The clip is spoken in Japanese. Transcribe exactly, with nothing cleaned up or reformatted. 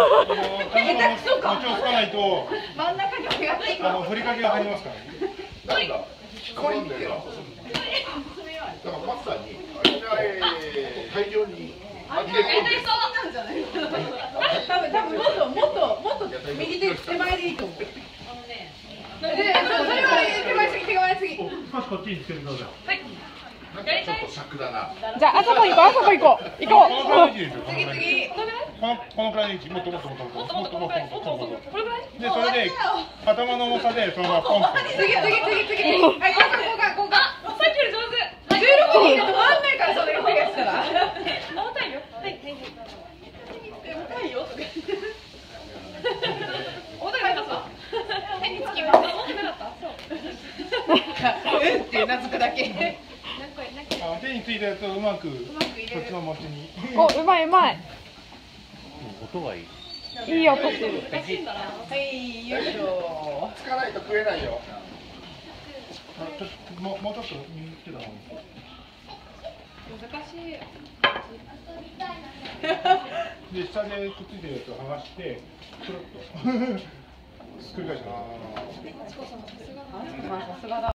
下手くそか。 手をつかないと真ん中に手がついあのふりかけが入りますからね。 なんだ。これだからパスタに大量に。 あれそうなんじゃない。多分多分もっともっともっと右手手前でいいと思う。あのね。で、それは手前すぎ手前すぎ。 少しこっちにつけてください。はい。 ちょっと尺だな。 じゃああそこ行こうあそこ行こう行ここのくらいの位置ですよ。 次次。 このこのくらいの位置もっともっともっともっともっともっともっともっともっと。 これぐらい？ でそれで頭の重さでそのままポンと。 次次次次次。はい、こうかこうかこうか。さっきより上手。十六人で止まんないからそれ手がしたら。重たいよ。はいはい。重たいよとか。重たいかった。手につきます。重たかった。そう。うんってうなずくだけ。 あ手についたやつをうまくこっちの持ちに。 う。おうまいうまい。 音がいい。 いい音する。 はいよいしょ。 つかないと食えないよ。 もうもうちょっと右つけた方がいい。 難しい。 で下でくっついてるやつを剥がしてくるっとひっくり返します。 さすがだ。